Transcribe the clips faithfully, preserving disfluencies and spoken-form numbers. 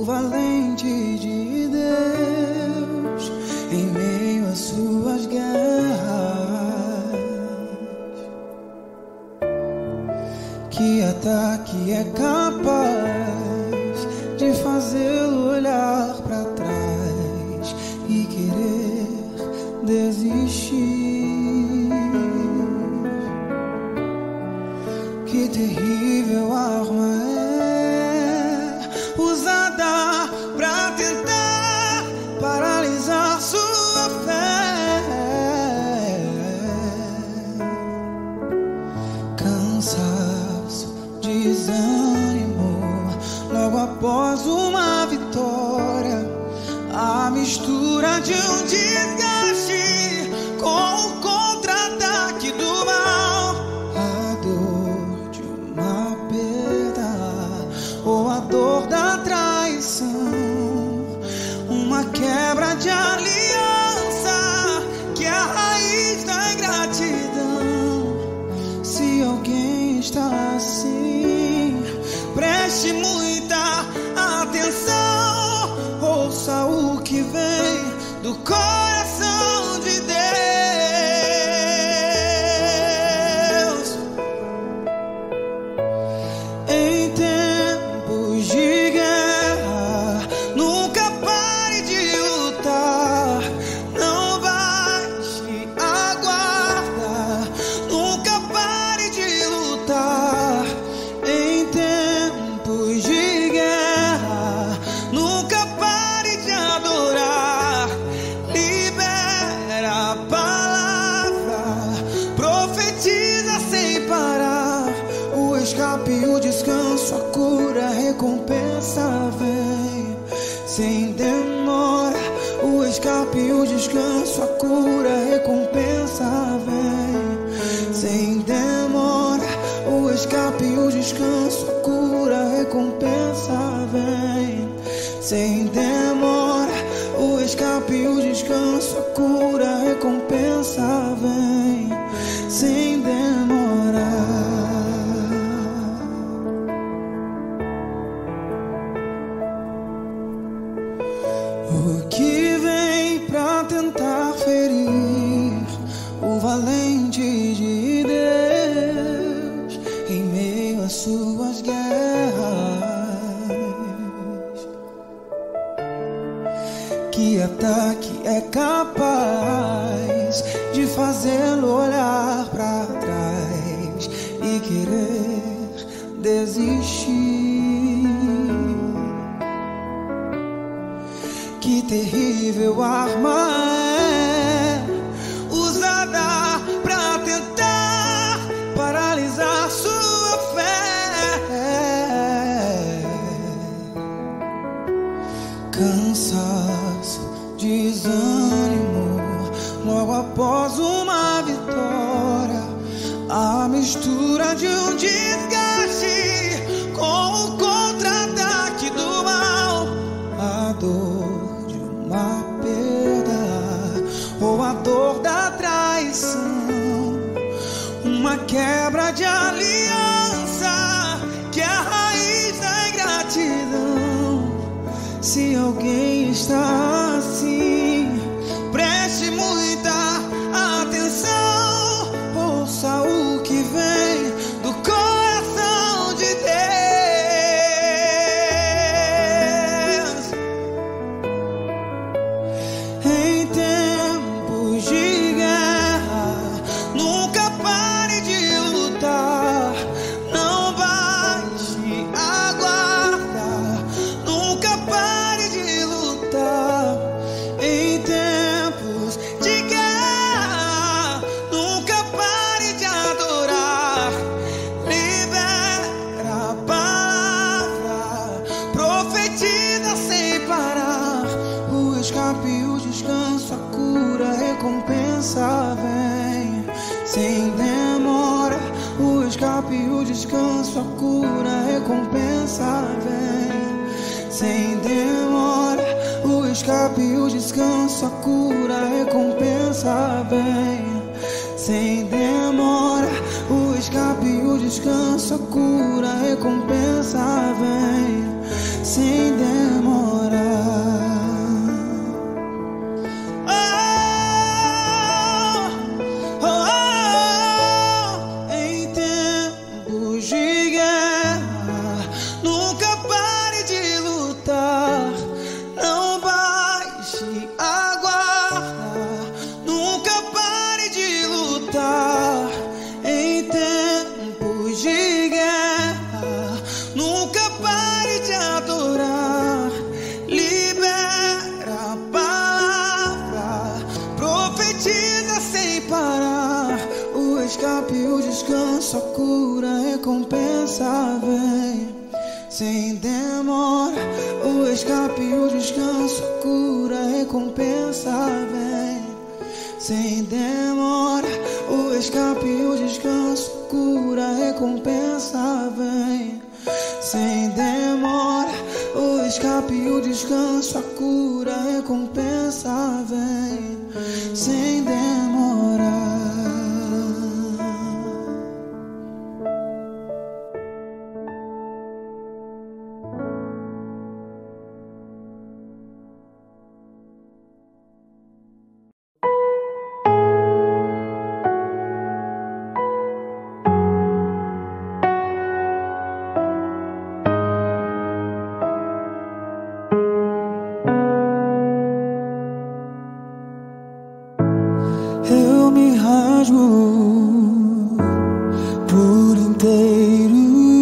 valente de Deus em meio às suas guerras. Que ataque é capaz de fazê-lo olhar para trás e querer desistir? Que terrível arma é usada pra tentar paralisar sua fé. Cansaço, desânimo, logo após uma vitória, a mistura de um desgaste com o contra-ataque do mal, a dor de uma perda ou a dor da traição, uma quebra de aliança que é a raiz da ingratidão. Se alguém está assim, preste muita atenção, ouça o que vem do coração de Deus. Em tempos de guerra, nunca pare de lutar, não baixe a guarda, nunca pare de lutar. Em tempos de guerra, nunca pare de adorar. Libera a palavra, profetiza sem parar. O escape e o descanso, a cura, a recompensa vem sem demora. O escape e o descanso, a cura, a recompensa vem sem demora. O escape e o descanso, a cura, a recompensa vem sem demora. O escape e o descanso, a cura, a recompensa vem sem demora. O que vem pra tentar ferir o valente de Deus em meio às suas guerras? Que ataque é capaz de fazê-lo olhar pra trás e querer desistir? Que terrível arma é usada pra tentar paralisar sua fé. Cansaço, desânimo, logo após uma vitória, a mistura de um desgaste com o contra-ataque do mal, a dor de uma perda ou a dor da traição, uma quebra de aliança que é a raiz da ingratidão. Se alguém está assim, preste muita atenção, ouça o que vem do coração de Deus. Em tempos de guerra, nunca pare de lutar, não baixe a guarda, nunca pare de lutar. Em tempos de guerra, nunca pare de adorar. Libera a palavra, profetiza sem parar. O escape e o descanso, a cura, a recompensa vem sem demora. O escape e o descanso, a cura, a recompensa vem sem demora. O escape e o descanso, a cura, a recompensa vem sem demora. O escape e o descanso, a cura, a recompensa vem sem demora. recompensa vem sem demora. O escape, o descanso, a cura, a recompensa vem sem demora. O escape, o descanso, a cura, a recompensa vem sem demora. O escape, o descanso, a cura, a recompensa vem sem demora. Eu me rasgo por inteiro,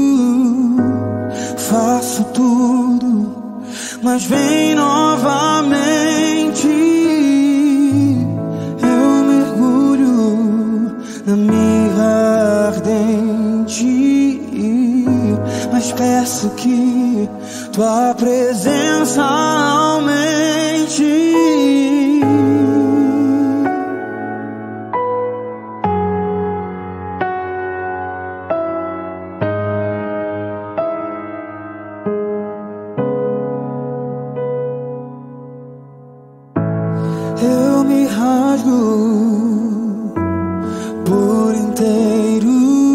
faço tudo, mas vem novamente. Eu mergulho na mirra ardente, mas peço que tua presença aumente. Eu me rasgo por inteiro,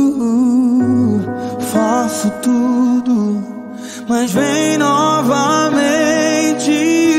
faço tudo, mas vem novamente.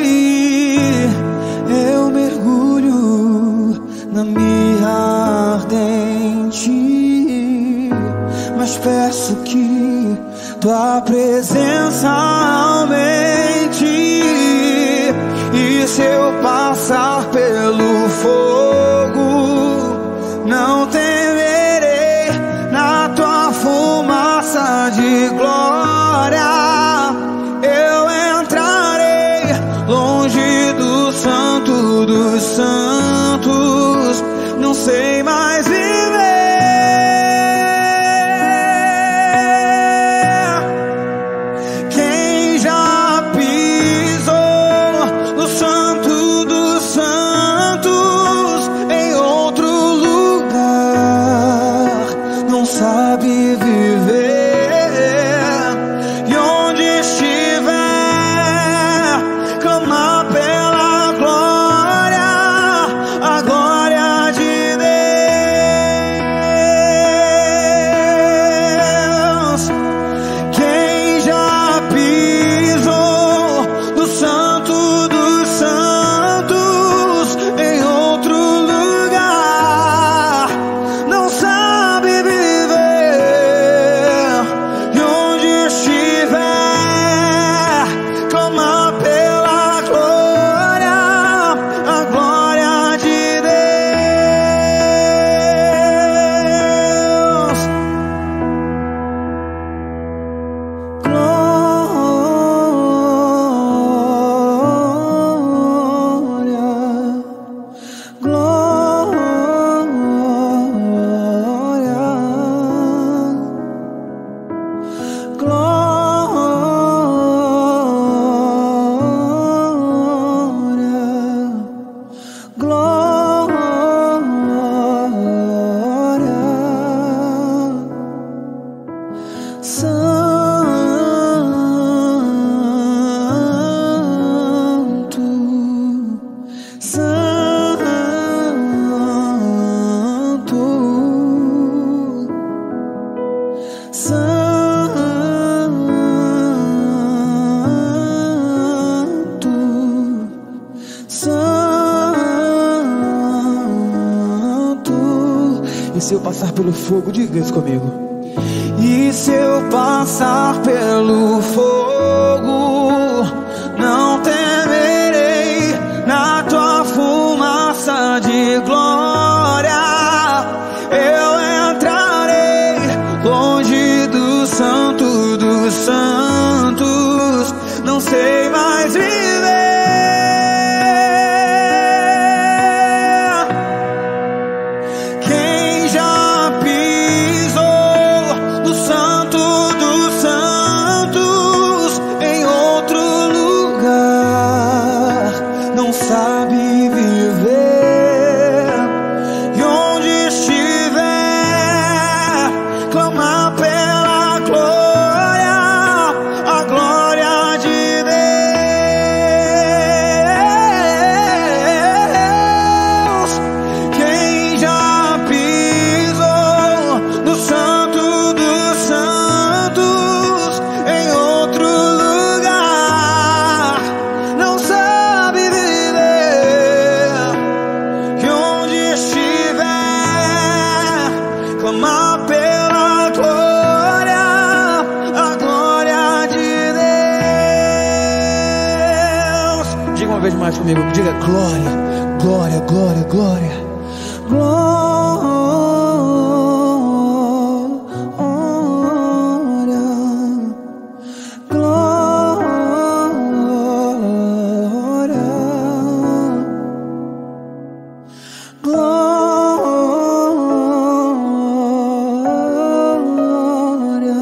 Eu mergulho na mirra ardente, mas peço que tua presença aumente. E se eu passar pelo fogo, não temerei. Na tua fumaça de glória eu entrarei, longe do santo dos santos. Não sei mais viver. Quem já pisou no santo dos santos, em outro lugar, não sabe viver. E onde estiver, clama pela glória, a glória de Deus. Quem já pisou no santo dos santos, em outro lugar, não sabe viver. E onde estiver, clama pela glória, a glória de Deus. Glória, glória, glória, glória. Santo, santo, santo. E se eu passar pelo fogo, diga isso comigo. E se eu passar pelo fogo, não temerei. Na tua fumaça de glória eu entrarei, longe do santo dos santos. Não sei mais viver. Quem já pisou no mais comigo. Diga glória, glória, glória, glória. Glória, glória, glória,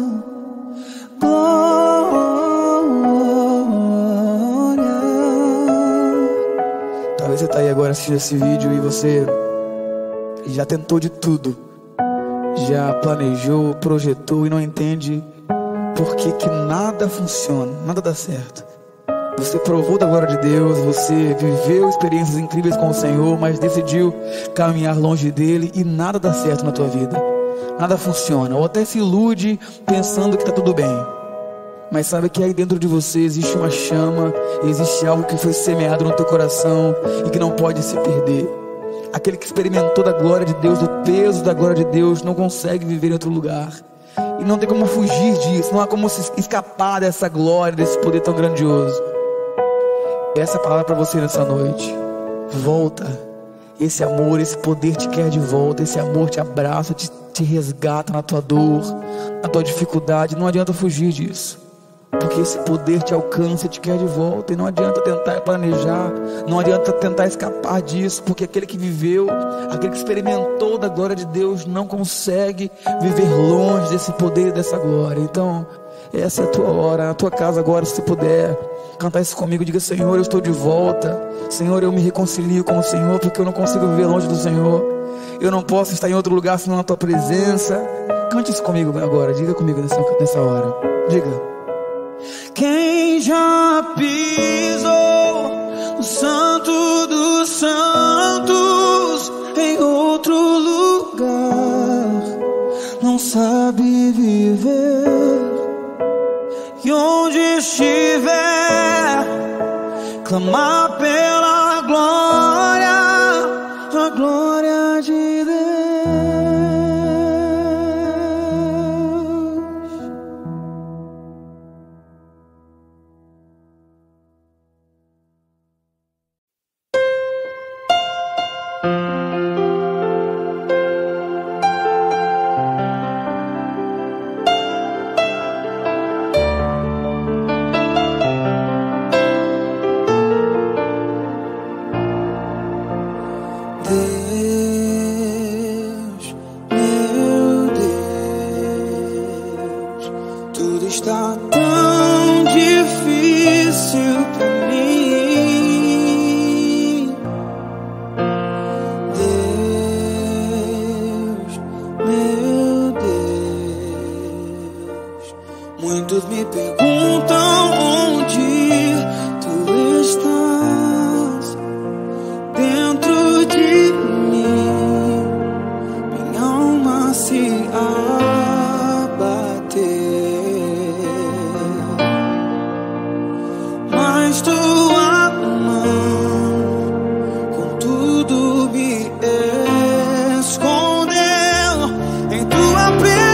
glória. Talvez você está aí agora assistindo esse vídeo e você já tentou de tudo, já planejou, projetou e não entende por que que nada funciona, nada dá certo. Você provou da glória de Deus, você viveu experiências incríveis com o Senhor, mas decidiu caminhar longe dele e nada dá certo na tua vida, nada funciona, ou até se ilude pensando que está tudo bem. Mas sabe que aí dentro de você existe uma chama, existe algo que foi semeado no teu coração e que não pode se perder. Aquele que experimentou da glória de Deus, do peso da glória de Deus, não consegue viver em outro lugar. E não tem como fugir disso, não há como se escapar dessa glória, desse poder tão grandioso. Essa é a palavra para você nessa noite. Volta. Esse amor, esse poder te quer de volta. Esse amor te abraça, te, te resgata na tua dor, na tua dificuldade. Não adianta fugir disso, porque esse poder te alcança e te quer de volta. E não adianta tentar planejar, não adianta tentar escapar disso, porque aquele que viveu, aquele que experimentou da glória de Deus, não consegue viver longe desse poder e dessa glória. Então essa é a tua hora, na tua casa agora, se puder cantar isso comigo, diga: Senhor, eu estou de volta. Senhor, eu me reconcilio com o Senhor, porque eu não consigo viver longe do Senhor. Eu não posso estar em outro lugar senão na tua presença. Cante isso comigo agora, diga comigo nessa, nessa hora. Diga: quem já pisou no santo dos santos em outro lugar não sabe viver. E onde estiver, clamar pela glória, a glória de Deus. Está tão difícil pra mim, Deus, meu Deus. Muitos me perguntam onde tu estás, dentro de mim, minha alma se abateu. Tua mão com tudo me escondeu em tua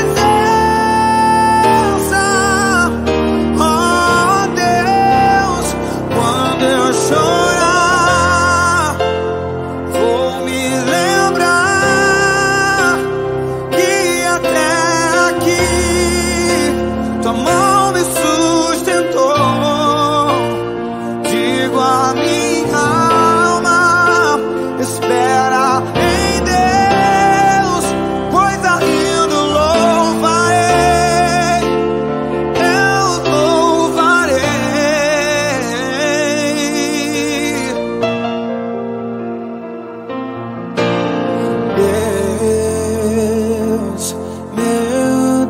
presença, oh Deus. Quando eu chorar, vou me lembrar que até aqui tua mão me sustentou. A minha alma espera em Deus, pois ainda louvarei, eu louvarei. Deus, meu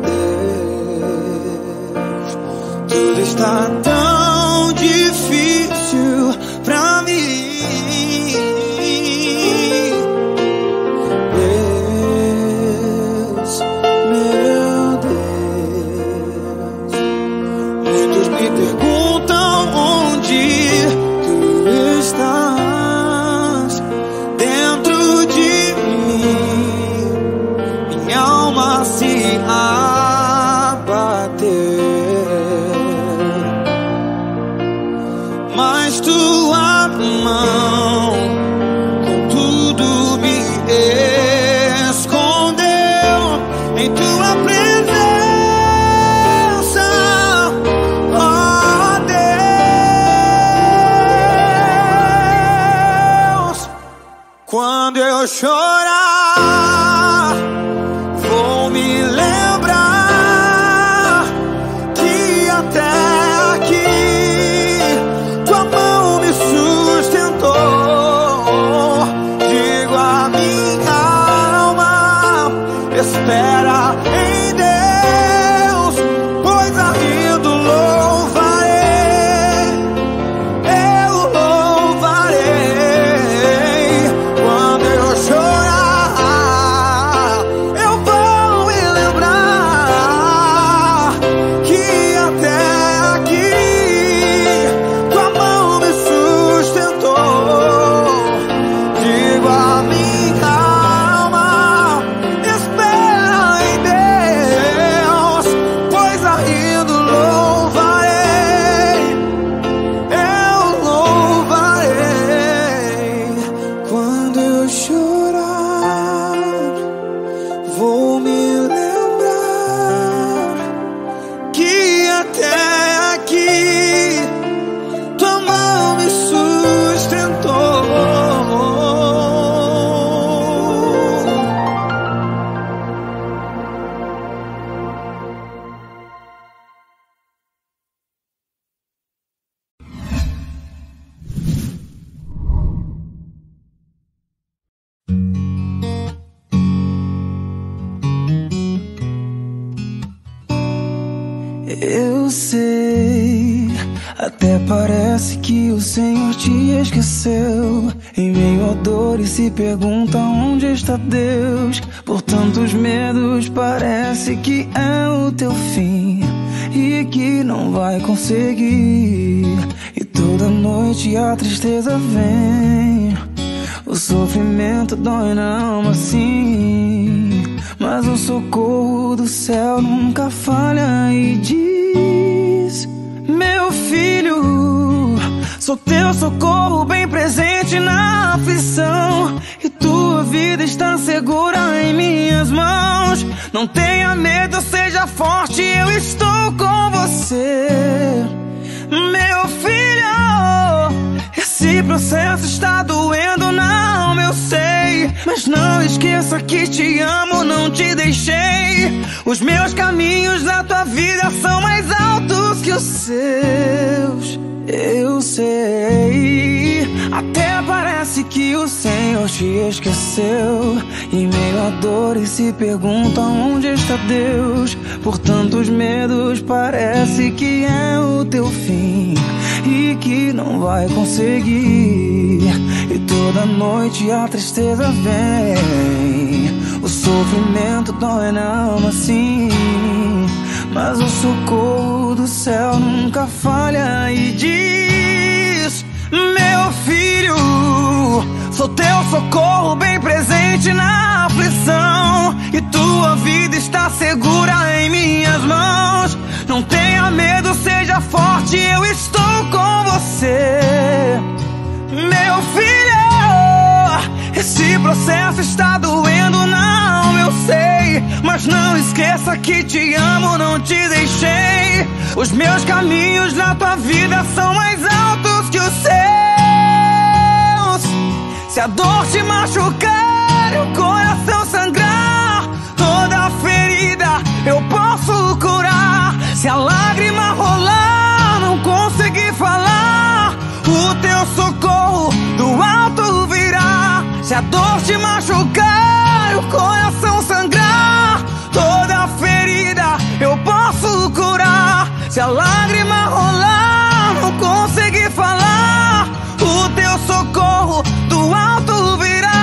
Deus, tudo está tão difícil pra mim, Deus, meu Deus. Muitos me perguntam onde tu estás, dentro de mim, minha alma se abateu. eu chorar, vou me lembrar que até aqui tua mão me sustentou. Digo a minha alma, espera em Deus, pois ainda louvarei, eu louvarei. Quando eu chorar, eu vou me lembrar que até aqui tua mão me sustentou. Digo a minha alma, espera em Deus, pois ainda louvarei, eu louvarei. Quando eu chorar, vou me lembrar que até aqui tua mão me sustentou. Eu sei, até parece que o Senhor te esqueceu. Em meio a dores se pergunta onde está Deus. Por tantos medos parece que é o teu fim e que não vai conseguir. E toda noite a tristeza vem, o sofrimento dói na alma sim, mas o socorro do céu nunca falha e diz: meu filho, sou teu socorro bem presente na aflição, e tua vida está segura em minhas mãos. Não tenha medo, seja forte, eu estou com você. Meu filho, esse processo está doendo na alma, eu sei, mas não esqueça que te amo, não te deixei. Os meus caminhos na tua vida são mais altos que os seus, eu sei. Até parece que o Senhor te esqueceu. Em meio a dores se pergunta onde está Deus. Por tantos medos parece que é o teu fim e que não vai conseguir. E toda noite a tristeza vem, o sofrimento dói na alma sim, mas o socorro do céu nunca falha e diz: meu filho, sou teu socorro bem presente na aflição, e tua vida está segura em minhas mãos. Não tenha medo, seja forte, eu estou com você. Meu filho, esse processo está doendo na alma, eu sei, mas não esqueça que te amo, não te deixei. Os meus caminhos na tua vida são mais altos que os seus. Se a dor te machucar e o coração sangrar, toda ferida eu posso curar. Se a lágrima rolar, não conseguir falar, o teu socorro do alto virá. Se a dor te machucar e o coração sangrar, toda ferida eu posso curar. Se a lágrima rolar, não conseguir falar, o teu socorro do alto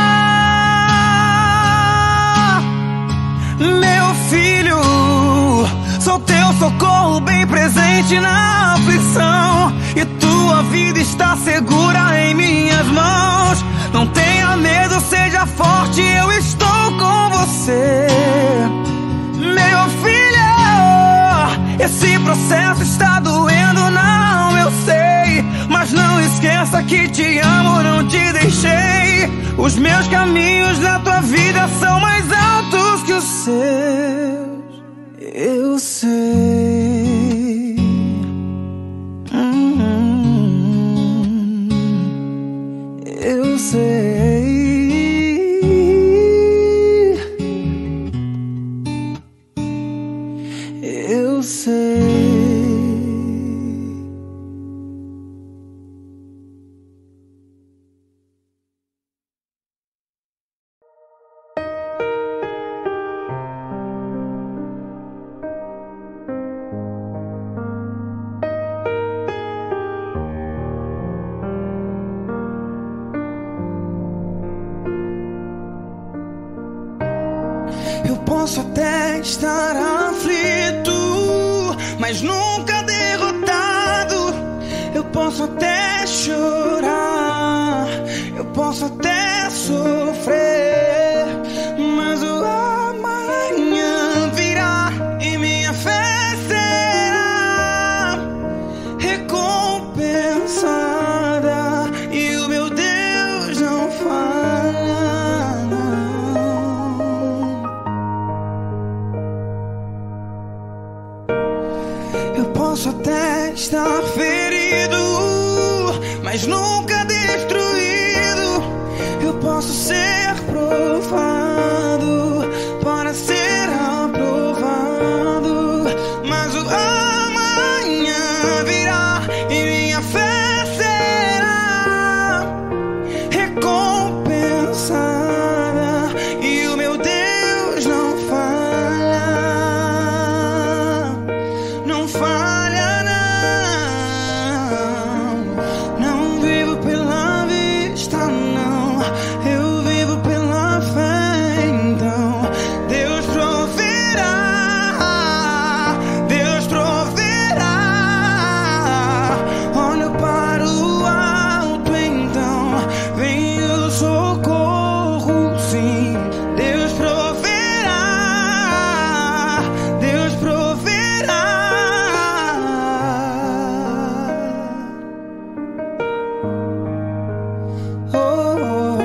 virá. Meu filho, sou teu socorro bem presente na aflição, e tua vida está segura em minhas mãos. Não tenha medo, seja forte, eu estou com você. Meu filho, esse processo está doendo na alma, eu sei, mas não esqueça que te amo, não te deixei. Os meus caminhos na tua vida são mais altos que os seus, eu sei. Hum, eu sei. sei. Eu posso até estar aflito, mas nunca derrotado. Eu posso até chorar, eu posso até sofrer, mas o amanhã virá e minha fé será recompensada. E o meu Deus não falha, não. Eu posso até estar ferido, mas nunca destruído. Eu posso ser provado para ser aprovado, mas o amanhã virá e minha fé será recompensada. E o meu Deus não falha, não falha, não. Não vivo pela vista, não. Eu vivo pela fé, então. Deus proverá, Deus proverá. Olho para o alto, então vem o socorro, sim. Deus proverá, Deus proverá. Oh, oh,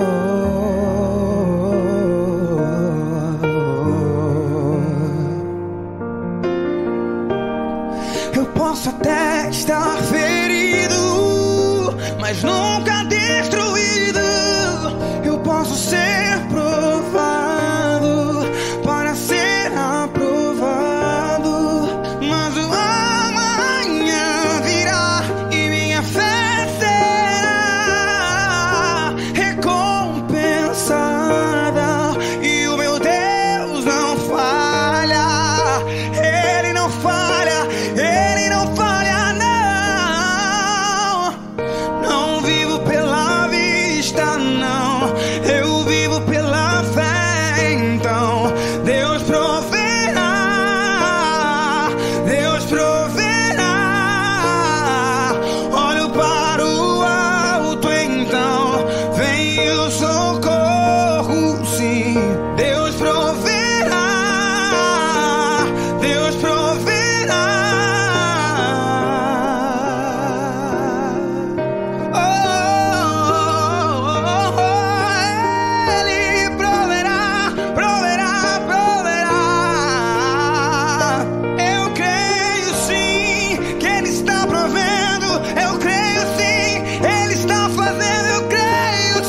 oh. Eu posso até estar ferido, mas nunca destruído. Eu posso ser provado para ser aprovado, mas o amanhã virá e minha fé será recompensada. E o meu Deus não falha, Ele não falha, Ele não falha, não. Não vivo pela vista, não. Eu vivo pela fé, então. Deus proverá, Deus proverá. Olho para o alto, então vem o socorro, sim. Deus proverá, Deus proverá. Oh, oh, oh, oh. Ele proverá, proverá, proverá. Eu creio sim que Ele está provendo. Eu creio sim, Ele está fazendo. Eu creio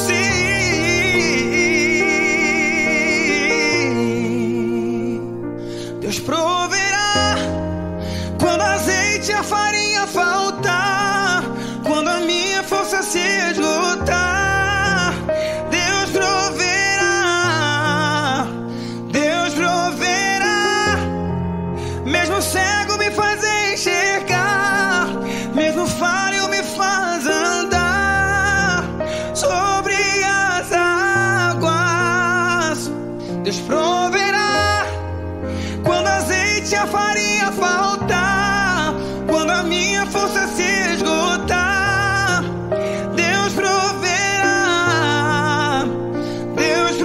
sim. Deus proverá quando azeite e a farinha faltar, quando a minha força se esgotar. Deus proverá, Deus proverá. Mesmo cego me faz enxergar, mesmo falho me faz andar sobre as águas. Deus proverá quando azeite e a farinha faltar, quando a minha força se esgotar. Deus proverá, Deus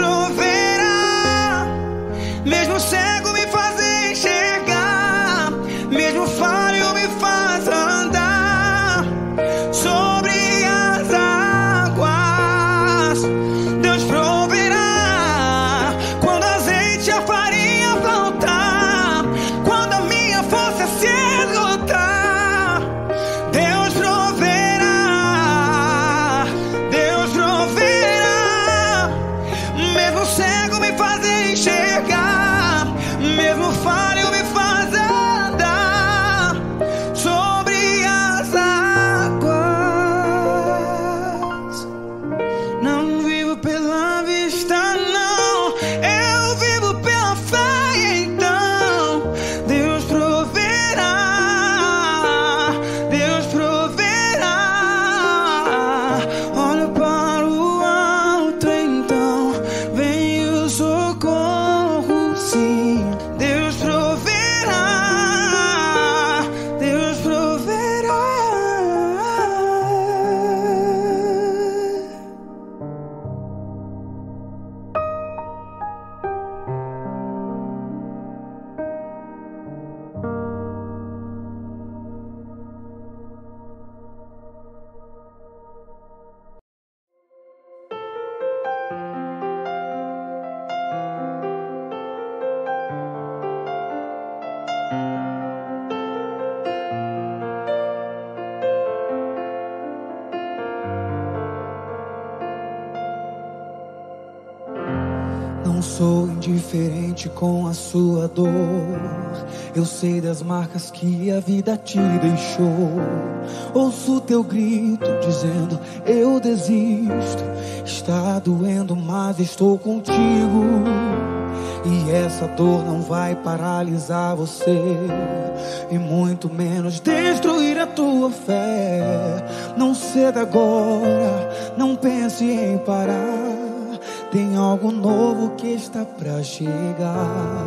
proverá. Mesmo cego me faz enxergar, mesmo falho sou indiferente com a sua dor. Eu sei das marcas que a vida te deixou. Ouço teu grito dizendo eu desisto. Está doendo, mas estou contigo. E essa dor não vai paralisar você, e muito menos destruir a tua fé. Não ceda agora, não pense em parar. Tem algo novo que está pra chegar.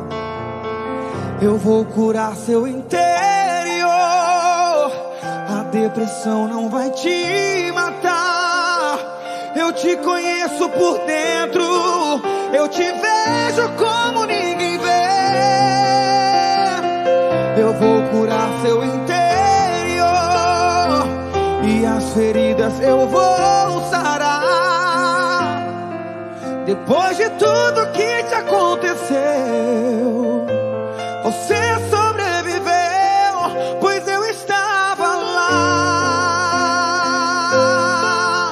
Eu vou curar seu interior. A depressão não vai te matar. Eu te conheço por dentro. Eu te vejo como ninguém vê. Eu vou curar seu interior, e as feridas eu vou sarar. Depois de tudo que te aconteceu, você sobreviveu, pois eu estava lá.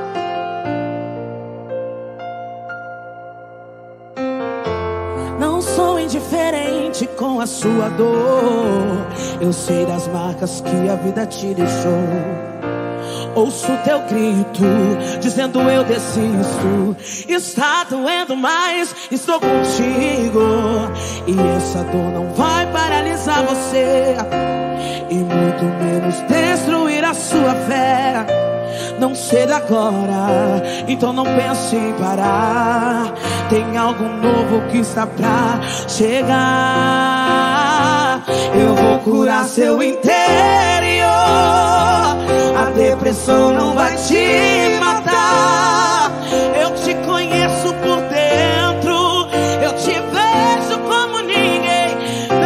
Não sou indiferente com a sua dor. Eu sei das marcas que a vida te deixou. Ouço teu grito dizendo eu desisto. Está doendo, mas estou contigo. E essa dor não vai paralisar você, e muito menos destruir a sua fé. Não ceda agora, então não pense em parar. Tem algo novo que está pra chegar. Eu vou curar seu interior. A depressão não vai te matar. Eu te conheço por dentro. Eu te vejo como ninguém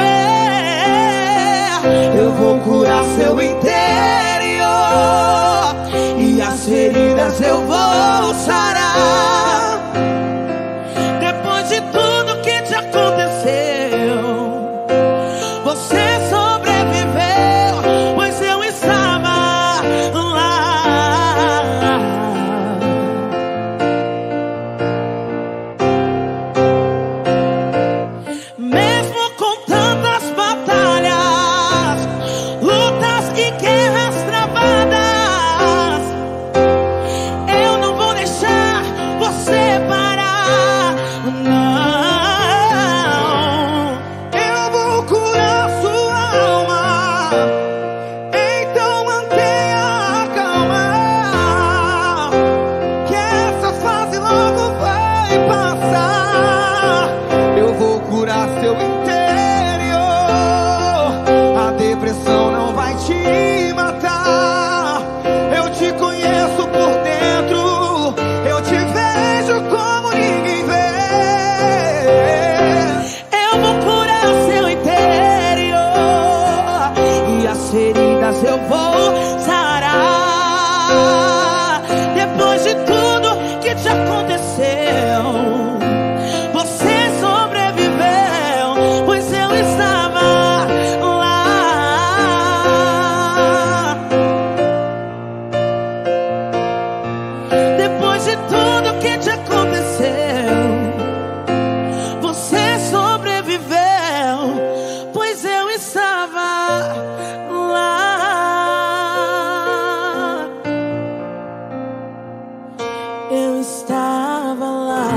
vê. Eu vou curar seu interior, e as feridas eu vou sarar. Depois de tudo que te aconteceu, você sobreviveu, pois eu estava lá. Mesmo com tantas batalhas, lutas e guerras travadas, eu não vou deixar você parar, não. Eu vou curar sua alma, então mantenha a calma, que essa fase logo vai passar. Eu vou curar seu interior. A depressão não vai te matar. Eu te conheço por dentro. Eu te vejo como ninguém vê. Eu vou curar seu interior, e as feridas eu vou sarar. Depois de tudo que te aconteceu, você sobreviveu, pois eu estava lá. Depois de tudo que te aconteceu, você sobreviveu, pois eu estava lá. Eu estava lá.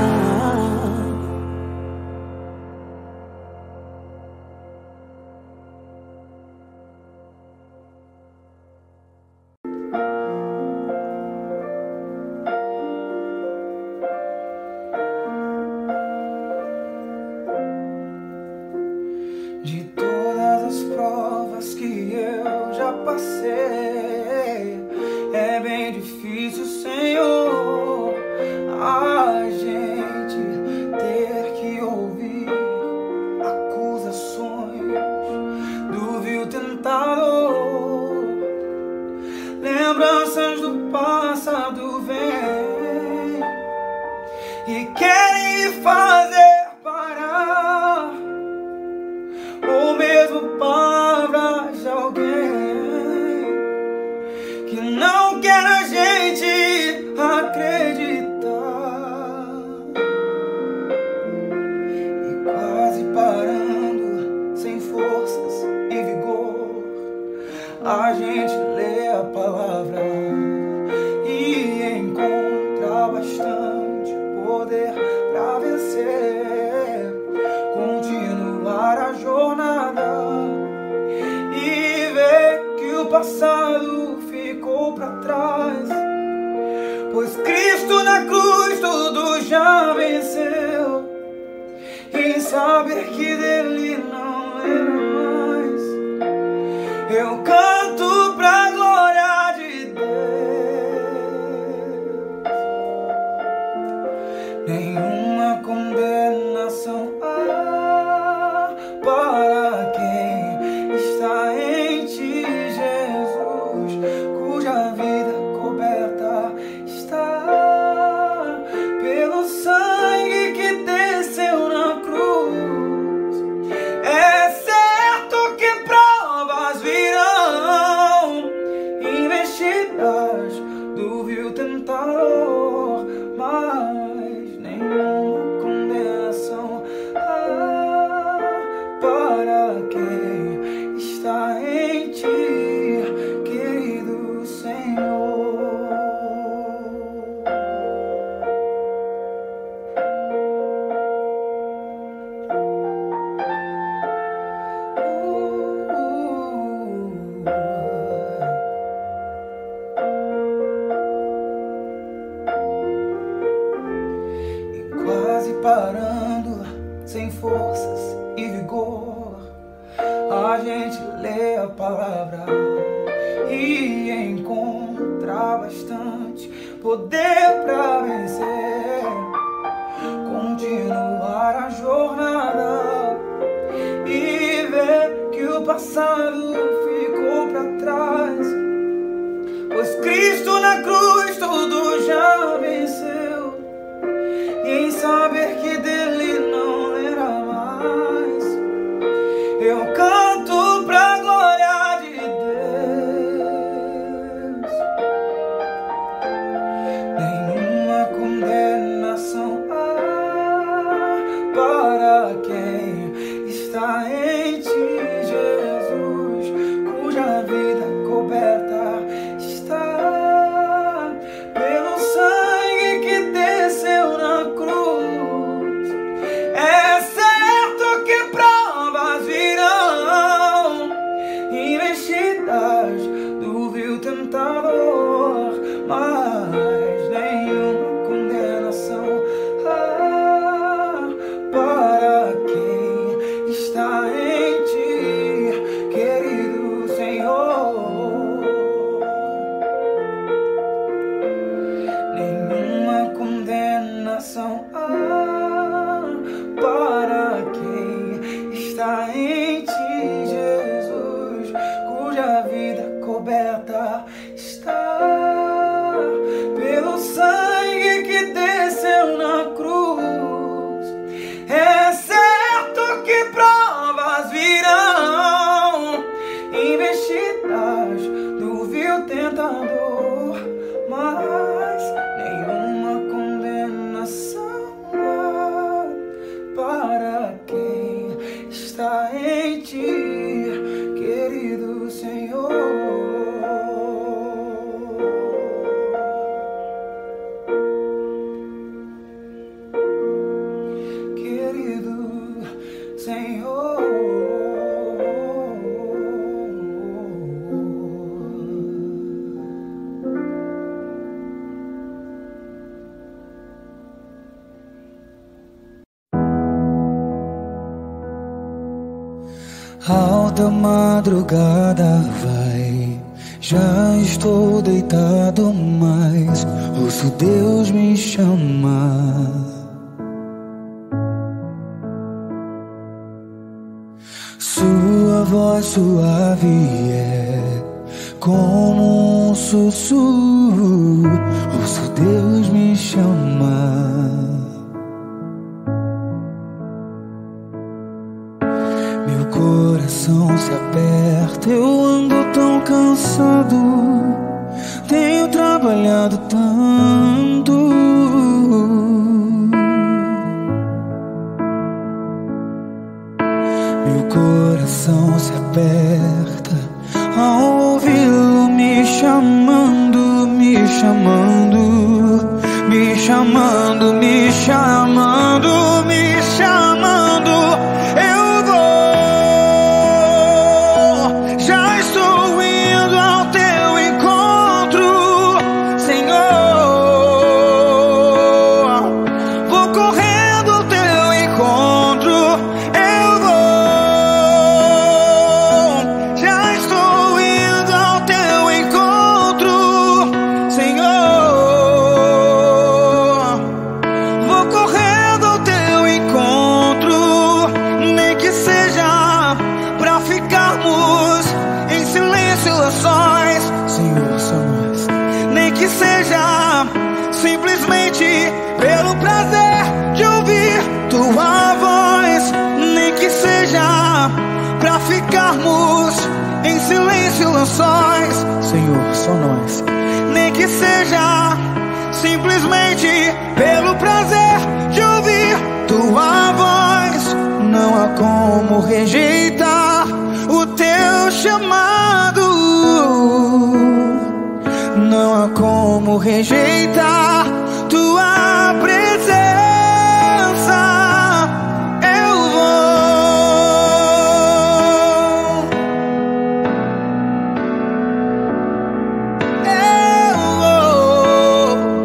De todas as provas que eu já passei, é bem difícil, Senhor, a gente ter que ouvir acusações do vil tentador. Lembranças do passado vêm e querem me fazer parar, ou mesmo palavras de alguém que não quer a gente acreditar. A gente lê a palavra e encontra bastante poder pra vencer, continuar a jornada e ver que o passado ficou pra trás, pois Cristo na cruz tudo já venceu, e saber que dele não era mais. Eu canto pra glória de Deus. Nenhuma condenação há para quem está em ti, Jesus, cuja vida coberta está pelo sangue que desceu na cruz. É certo que provas virão, investidas do vil tentador, mas nenhuma condenação há para quem está em ti, querido Senhor. Quase parando, sem forças e vigor, a gente lê a palavra e encontra bastante poder pra vencer, continuar a jornada e ver que o passado ficou pra trás, pois Cristo na cruz tudo já venceu, e em saber que dele não era mais. Eu canto pra glória de Deus. Nenhuma condenação há para quem está em ti, Jesus, cuja vida coberta está pelo sangue que desceu na cruz. É certo que provas virão, investidas do vil tentador, mas nenhuma condenação há para quem está em ti, querido Senhor. Nenhuma condenação há para quem está em ti, Jesus, cuja vida coberta está pelo sangue que desceu na cruz. É certo que provas virão, investidas do vil tentador, mas nenhuma condenação há para quem está em ti, querido Senhor. Querido Senhor. Alta madrugada vai, já estou deitado, mas ouço Deus me chamar. Sua voz suave é como um sussurro, ouço Deus me chamar. Meu coração se aperta, eu ando tão cansado, tenho trabalhado tanto. Meu coração se aperta ao chamando, me chamando, me chamando, me chamando, me chamando. Eu vou, já estou indo ao teu encontro, Senhor. Vou correndo ao teu encontro. Eu vou, já estou indo ao teu encontro, Senhor. Vou correndo ao teu encontro, nem que seja pra ficarmos em silêncio a sós, Senhor, só nós. Nem que seja simplesmente pelo prazer de ouvir tua voz, nem que seja pra ficarmos em silêncio a sós, Senhor, só nós. Nem que seja simplesmente pelo prazer de ouvir tua voz. Não há como rejeitar o teu chamado, não há como rejeitar tua presença. Eu vou, eu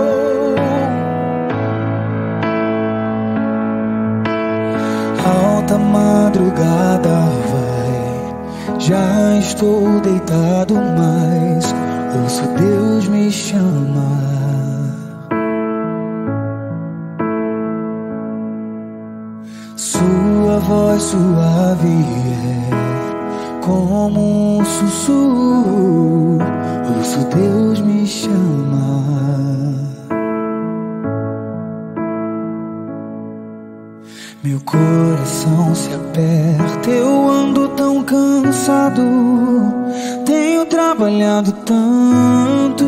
vou. Alta madrugada vai, já estou deitado, mas ouço Deus me chamar. Sua voz suave é como um sussurro, ouço Deus me chamar. Meu coração se aperta, eu ando tão cansado, tenho trabalhado tanto.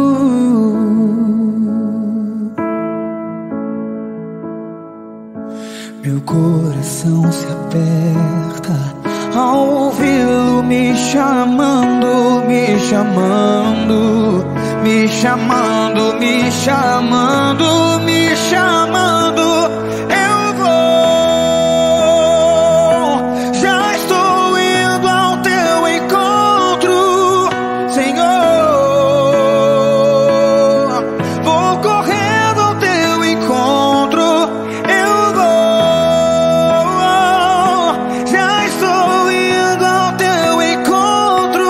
Meu coração se aperta ao ouvi-lo me chamando, me chamando, me chamando, me chamando, me chamando. Eu vou, já estou indo ao teu encontro, Senhor. Vou correndo ao teu encontro. Eu vou, já estou indo ao teu encontro,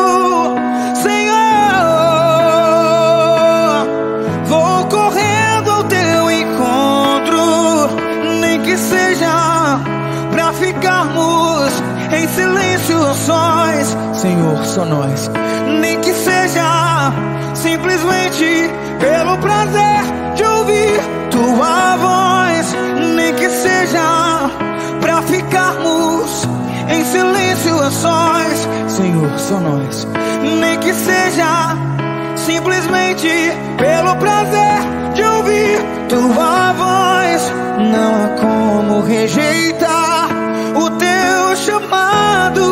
Senhor. Vou correndo ao teu encontro, nem que seja pra ficarmos em silêncio a sós, Senhor, só nós. Nem que seja simplesmente pelo prazer de ouvir tua voz, nem que seja pra ficarmos em silêncio a sós, Senhor, só nós. Nem que seja simplesmente pelo prazer de ouvir tua voz. Não há como rejeitar o teu chamado,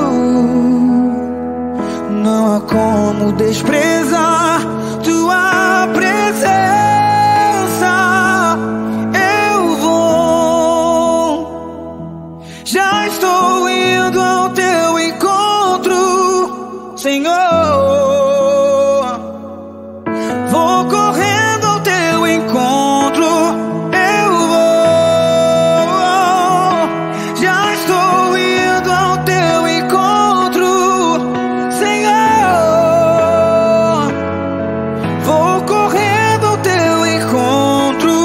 não há como desprezar tua presença. Eu vou, já estou indo ao teu encontro, Senhor. Vou correndo ao teu encontro. Eu vou, já estou indo ao teu encontro, Senhor. Vou correndo ao teu encontro.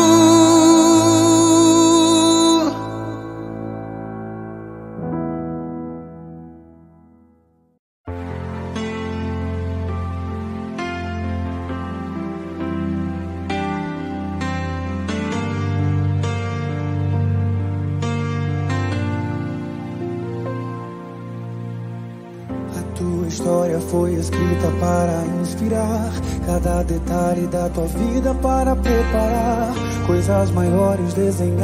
A tua história foi escrita para inspirar, cada detalhe da tua vida para preparar coisas maiores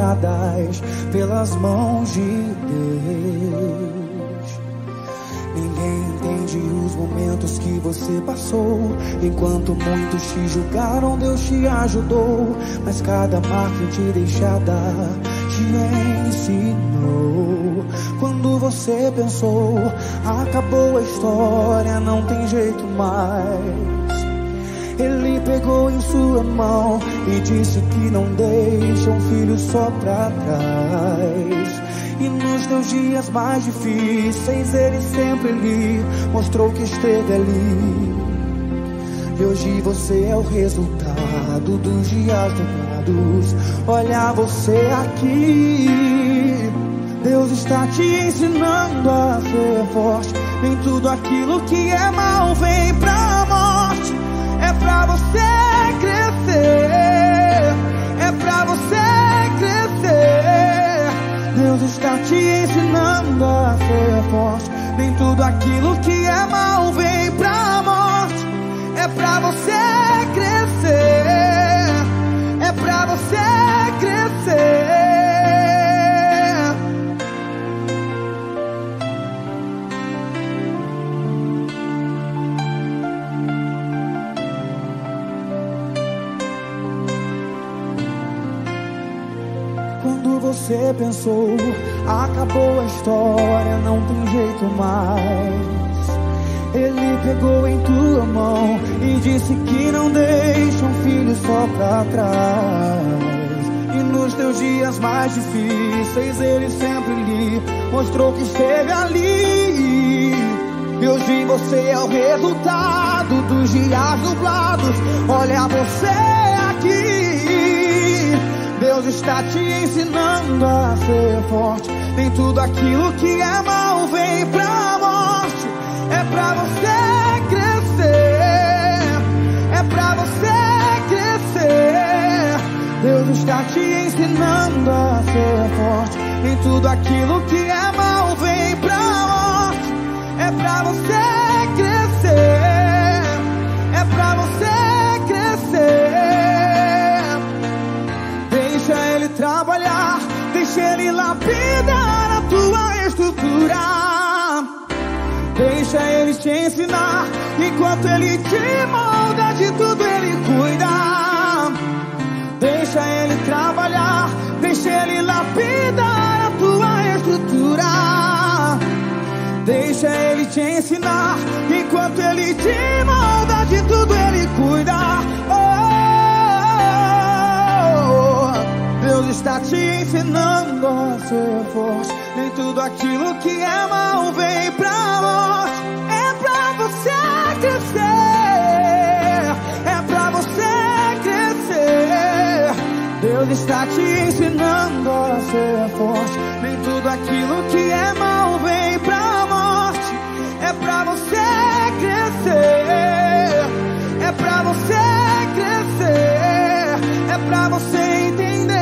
desenhadas pelas mãos de Deus. Ninguém entende os momentos que você passou. Enquanto muitos te julgaram, Deus te ajudou. Mas cada marca em te deixada te ensinou. Quando você pensou, acabou a história, não tem jeito mais, Ele pegou em sua mão e disse que não deixa um filho só pra trás. E nos teus dias mais difíceis Ele sempre lhe mostrou que esteve ali. E hoje você é o resultado dos dias dobrados. Olha você aqui, Deus está te ensinando a ser forte. Nem tudo aquilo que é mal vem pra morte. É pra você crescer, é pra você crescer. Deus está te ensinando a ser forte. Nem tudo aquilo que é mal vem pra morte. É pra você crescer, é pra você crescer. Quando você pensou, acabou a história, não tem jeito mais, Ele pegou em tua mão e disse que não deixa um filho só pra trás. E nos teus dias mais difíceis Ele sempre lhe mostrou que esteve ali. E hoje você é o resultado dos dias nublados. Olha você aqui, Deus está te ensinando a ser forte. Nem tudo aquilo que é mal vem pra morte. É pra você crescer, é pra você crescer. Deus está te ensinando a ser forte. Nem tudo aquilo que é mal vem pra morte. É pra você crescer, é pra você crescer. Deixa Ele trabalhar, deixa Ele lapidar a tua estrutura. Deixa Ele te ensinar, enquanto Ele te molda, de tudo Ele cuida. Deixa Ele trabalhar, deixa Ele lapidar a tua estrutura. Deixa Ele te ensinar, enquanto Ele te molda, de tudo Ele cuida. Oh, Deus está te ensinando a ser forte. Nem tudo aquilo que é mal vem pra morte. É pra você crescer, é pra você crescer. Deus está te ensinando a ser forte. Nem tudo aquilo que é mal vem pra morte. É pra você crescer, é pra você crescer. É pra você entender.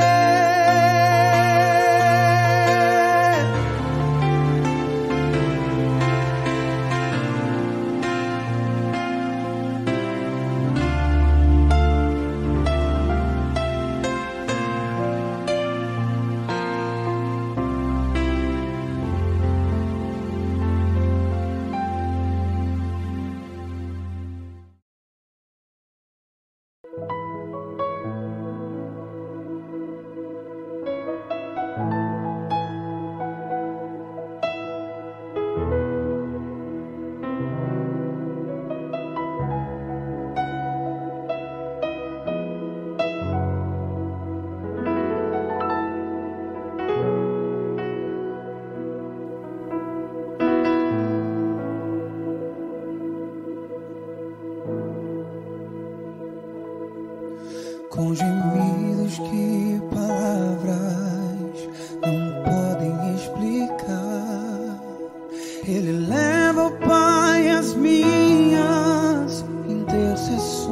Com gemidos que palavras não podem explicar, Ele leva ao Pai as minhas intercessões.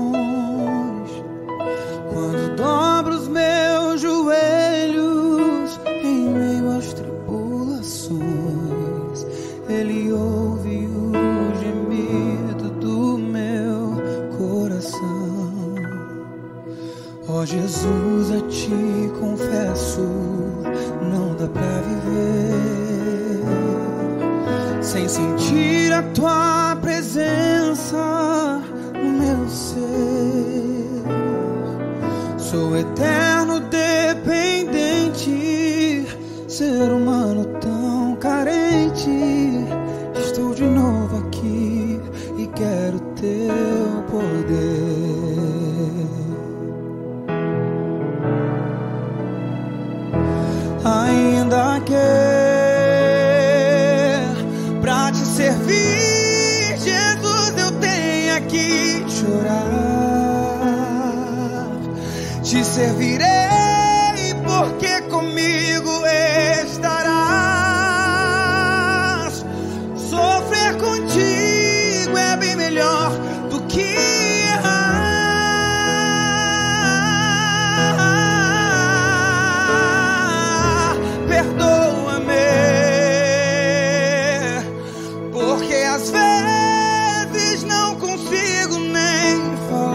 Quando dobro os meus joelhos em meio às tribulações, Ele ouve o gemido do meu coração. Ó Jesus, a Ti confesso, não dá pra viver sem sentir a tua presença no meu ser. Sou eterno dependente, ser humano tão carente. Estou de novo aqui e quero teu poder. Ainda que pra te servir, Jesus, eu tenha que chorar. Te servirei porque comigo estarás. Sofrer contigo é bem melhor do que errar. Perdoa-me, porque às vezes não consigo nem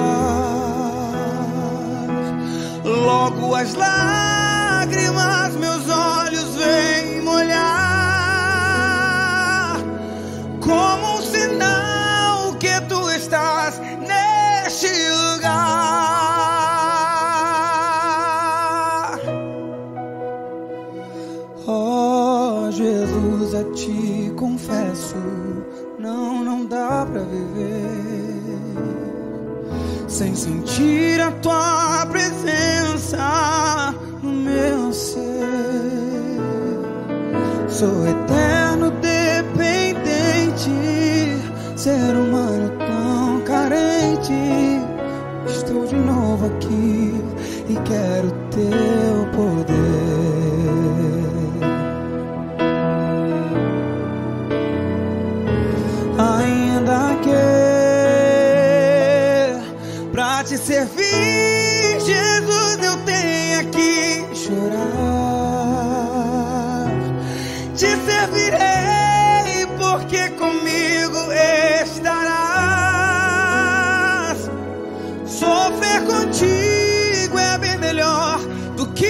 falar. Logo as lágrimas meus olhos vêm molhar, como um sinal que tu estás neste lugar. Oh Jesus, a ti confesso, não, não dá pra viver sem sentir a tua presença no meu ser. Sou eterno dependente, ser humano tão carente. Estou de novo aqui e quero teu poder. Ainda que pra te servir, Jesus, eu tenha que chorar. Te servirei porque comigo estarás. Sofrer contigo é bem melhor do que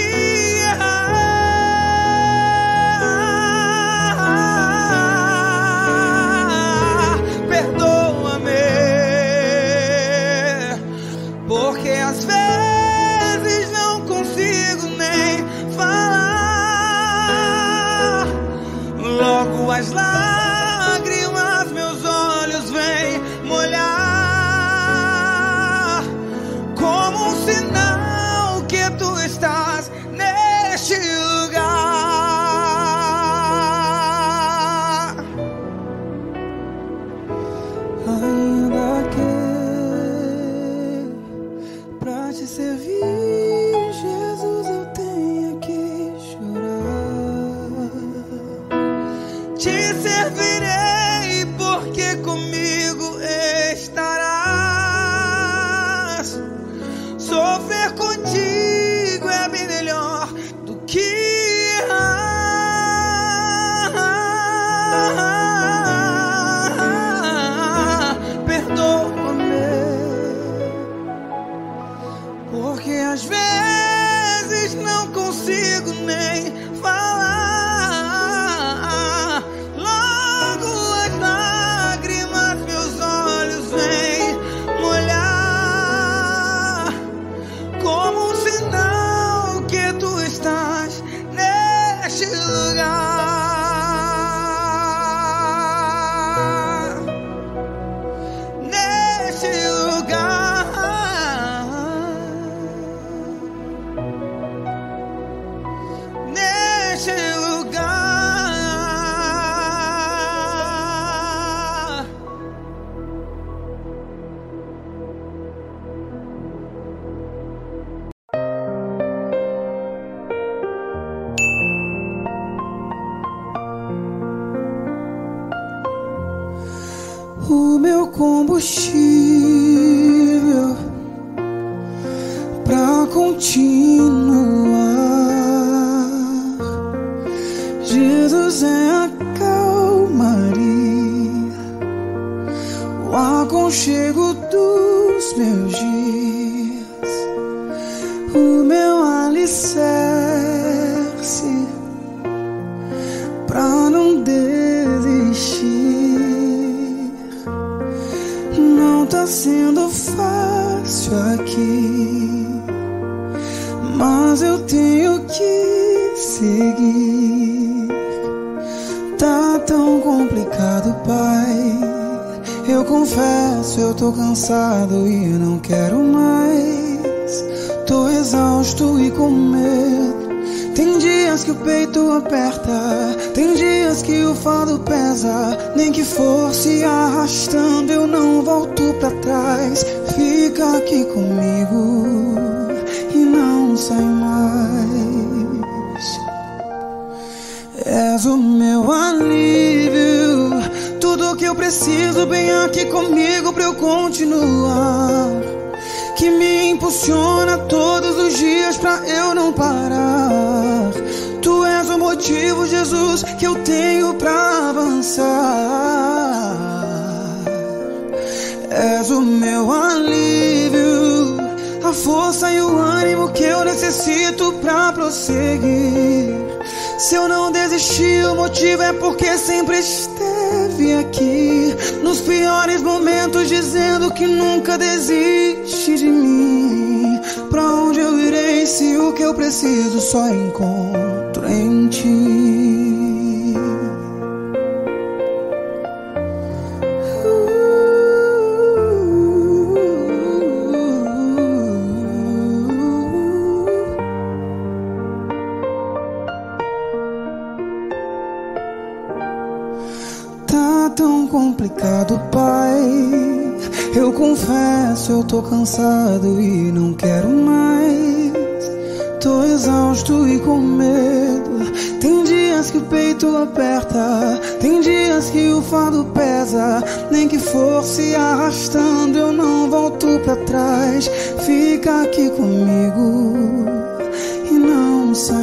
errar. Perdoa-me, porque às vezes não consigo nem falar. Logo as lágrimas meus olhos vêm molhar, como um sinal que tu estás neste lugar. Ainda que pra te servir, Jesus, eu tenha que chorar. Te servirei porque comigo estarás. Sofrer contigo é bem melhor do que errar. Perdoa-me, porque às vezes não consigo nem falar. Logo as lágrimas meus olhos vêm molhar, como um sinal que tu estás neste lugar. Neste lugar. Neste lugar. O meu combustível pra continuar, Jesus é a calmaria, o aconchego dos meus dias, o meu alicerce pra não desistir. tá sendo fácil aqui, mas eu tenho que seguir. Tá tão complicado, pai. Eu confesso, eu tô cansado e não quero mais. Tô exausto e com medo. Tem dias que o peito aperta, tem dias que o fardo pesa. Nem que for se arrastando, eu não volto pra trás. Fica aqui comigo e não sai mais. És o meu alívio, tudo que eu preciso bem aqui comigo pra eu continuar, que me impulsiona todos os dias pra eu não parar. Tu és o motivo, Jesus, que eu tenho pra avançar. És o meu alívio, a força e o ânimo que eu necessito pra prosseguir. Se eu não desisti, o motivo é porque sempre esteve aqui, nos piores momentos, dizendo que nunca desiste de mim. Pra onde eu irei se o que eu preciso só encontro em ti? Tão complicado, pai. Eu confesso, eu tô cansado e não quero mais. Tô exausto e com medo. Tem dias que o peito aperta, tem dias que o fardo pesa. Nem que for se arrastando, eu não volto pra trás. Fica aqui comigo e não sai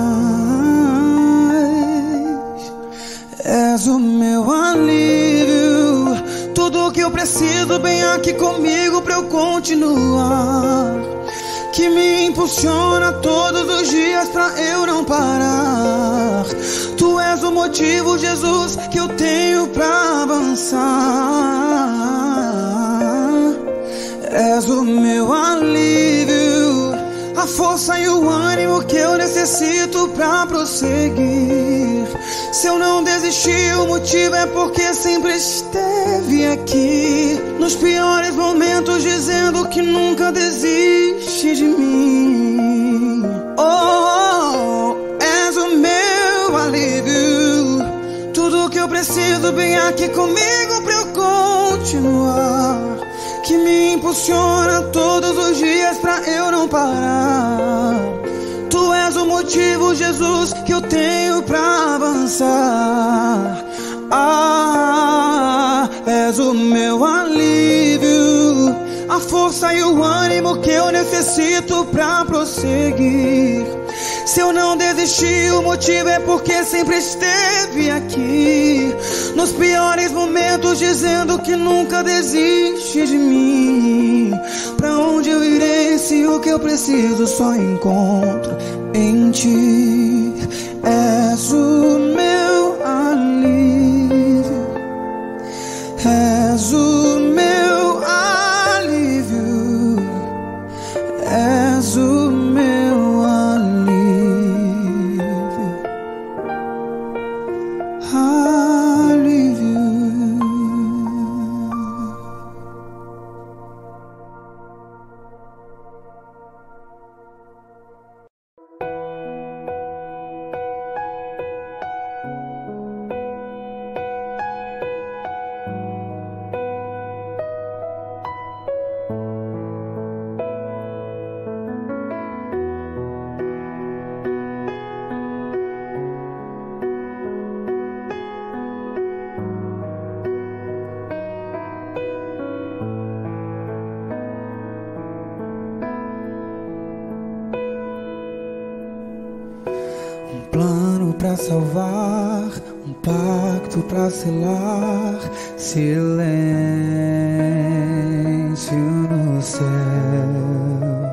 mais. És o meu alívio, tudo que eu preciso bem aqui comigo pra eu continuar, que me impulsiona todos os dias pra eu não parar. Tu és o motivo, Jesus, que eu tenho pra avançar. És o meu alívio, a força e o ânimo que eu necessito pra prosseguir. Se eu não desisti, o motivo é porque sempre esteve aqui, nos piores momentos, dizendo que nunca desiste de mim. Oh, és o meu alívio, tudo que eu preciso bem aqui comigo pra eu continuar, que me impulsiona todos os dias pra eu não parar. Tu és o motivo, Jesus, que eu tenho pra avançar. Ah, és o meu alívio, a força e o ânimo que eu necessito pra prosseguir. Se eu não desisti, o motivo é porque sempre esteve aqui, nos piores momentos, dizendo que nunca desiste de mim. Pra onde eu irei se o que eu preciso só encontro em ti? És o meu alívio, és o meu alívio, és o meu alívio, alívio. Plano pra salvar, um pacto pra selar, silêncio no céu.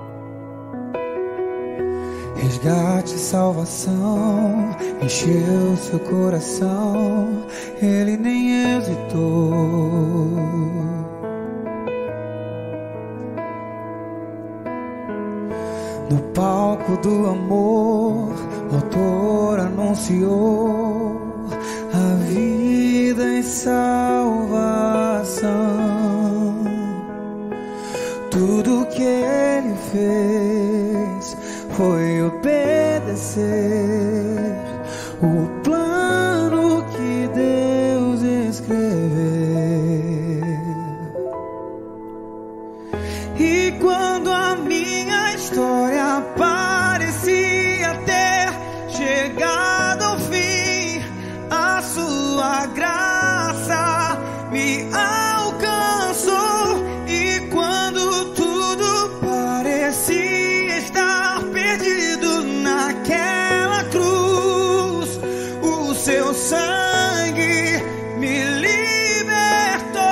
Resgate e salvação, encheu seu coração, ele nem hesitou. palco do amor, o autor anunciou a vida e salvação. Tudo que ele fez foi obedecer o plano que Deus escreveu. E quando a minha história parecia ter chegado ao fim, a sua graça me alcançou. E quando tudo parecia estar perdido naquela cruz, o seu sangue me libertou.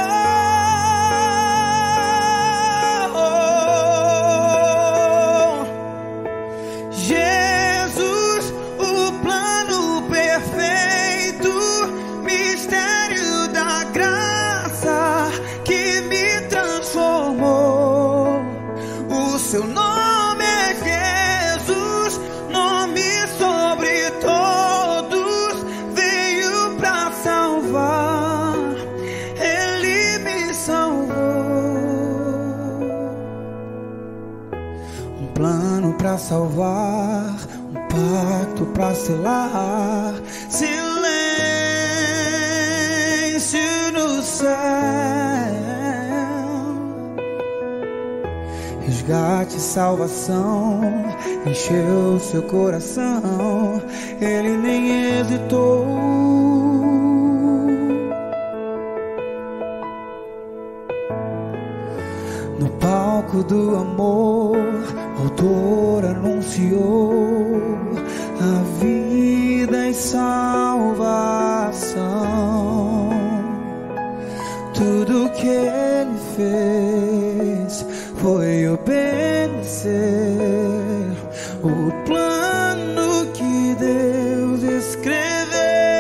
Jesus, o plano perfeito, mistério da graça que me transformou. O seu nome é Jesus, nome sobre todos, veio pra salvar, ele me salvou. Um plano pra salvar, um pacto pra selar, silêncio no céu. Resgate e salvação encheu seu coração, ele nem hesitou. No palco do amor, o autor anunciou a vida e salvação. Tudo que ele fez foi obedecer o plano que Deus escreveu.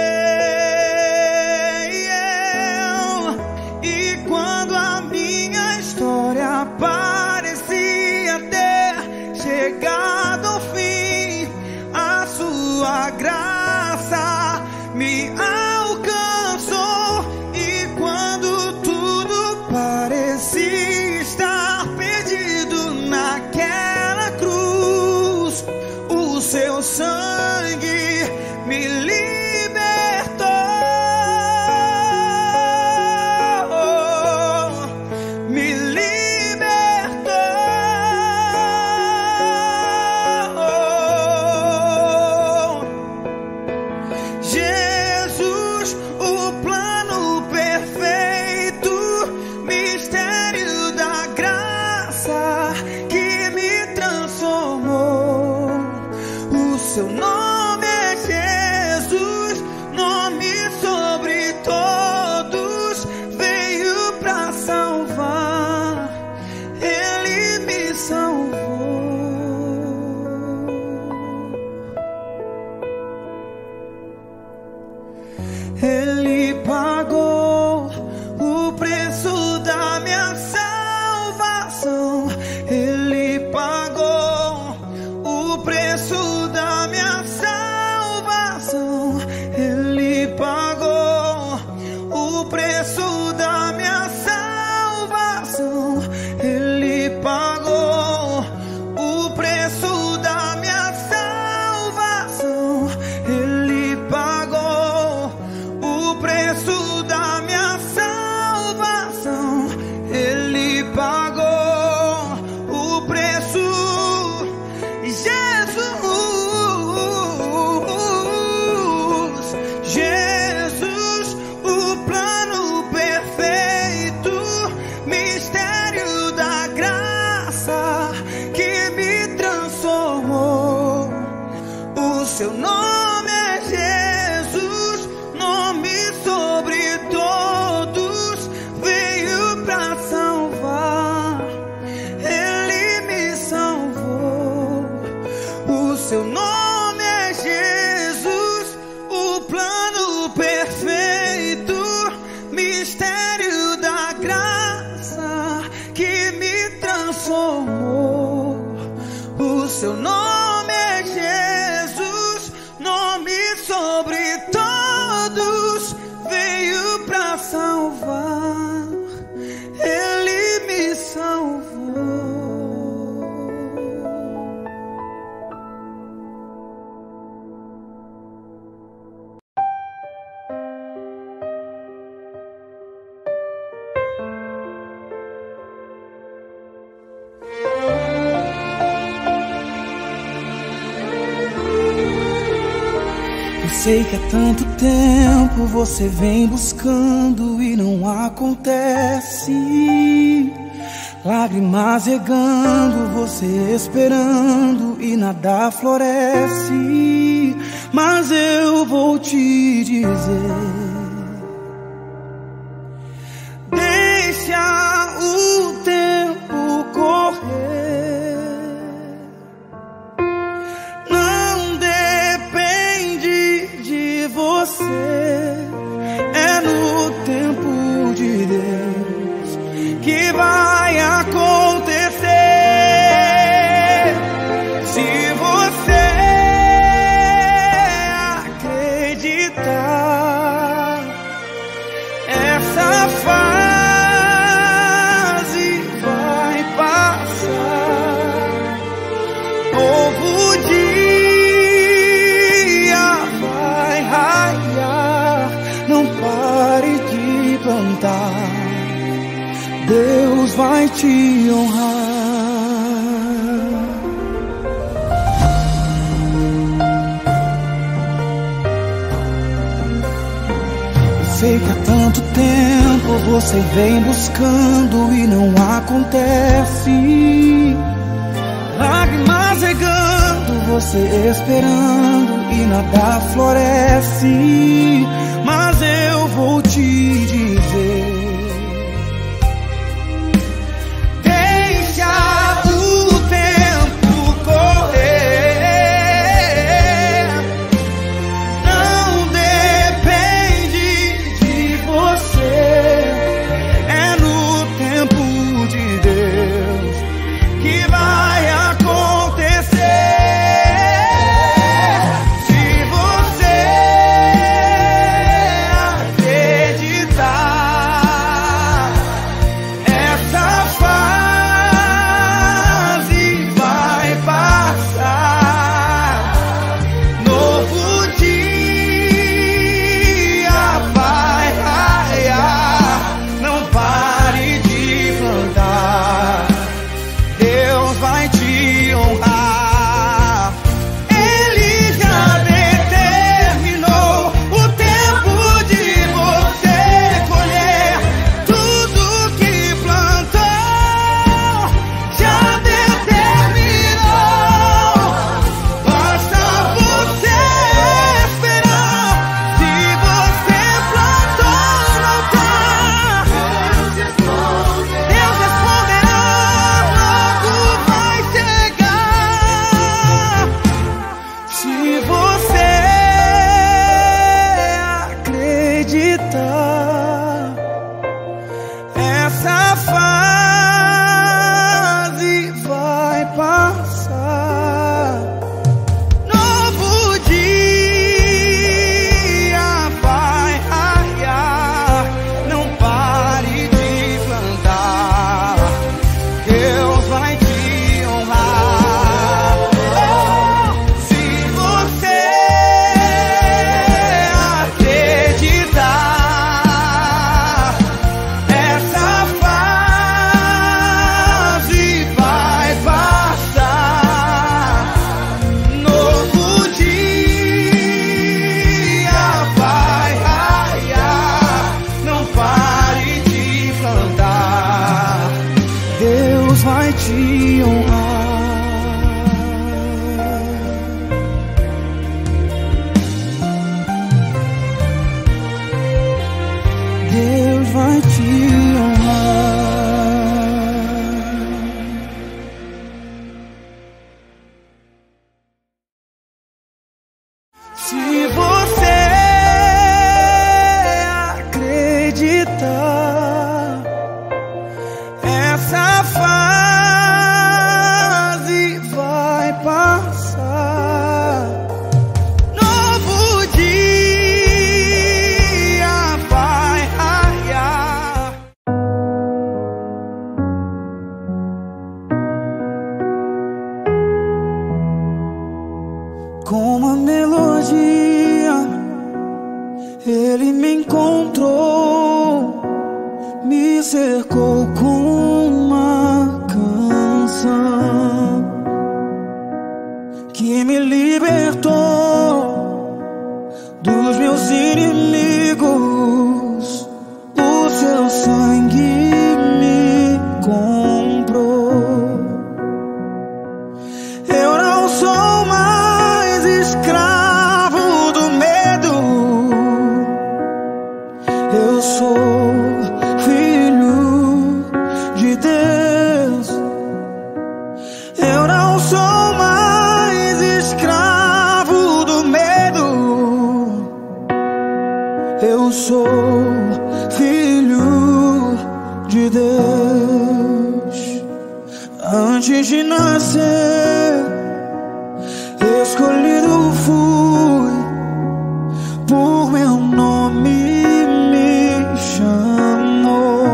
E quando a minha história parecia ter chegado ao fim, a sua graça me alcançou. E quando tudo parecia estar perdido naquela cruz, o seu sangue me libertou. Me libertou. Jesus, o plano perfeito, mistério da graça que me transformou. O seu nome é Jesus, nome sobre todos, veio pra salvar, ele me salvou. Ele pagou o preço da minha salvação. Ele pagou o preço da minha salvação. Ele pagou o preço da minha salvação. Ele pagou o preço da minha salvação. Ele pagou o preço da minha salvação. Ele pagou o preço. Jesus, Jesus, o plano perfeito, mistério da graça que me transformou. O seu nome é Jesus, nome sobre todos, veio pra salvar, ele me salvou. O seu nome é Jesus, o plano perfeito, mistério da graça que me transformou. O seu nome sei que há tanto tempo você vem buscando e não acontece. Lágrimas regando, você esperando e nada floresce. Mas eu vou te dizer: deixa o tempo correr. Não depende de você, é no tempo de Deus que vai acontecer. Se você acreditar, essa fase vai passar. Novo dia vai raiar. Não pare de plantar, Deus vai te honrar. Eu sei que há tanto tempo você vem buscando e não acontece. Lágrimas regando, você esperando e nada floresce. Mas eu vou te dizer: essa fase vai passar. Novo dia vai raiar. Não pare de plantar, Deus vai te honrar. Se você acreditar, essa fase vai passar. Novo dia vai raiar. Não pare de plantar, Deus vai te honrar. Deus vai te honrar. Se você acreditar, essa fase vai passar. Novo dia vai raiar. Com uma melodia, ele me encontrou, me cercou com uma canção que me libertou seu sangue me comprou. Eu não sou mais escravo do medo. Eu sou filho de Deus. Eu não sou mais escravo do medo. Eu sou filho de Deus. Antes de nascer, escolhido fui, por meu nome me chamou.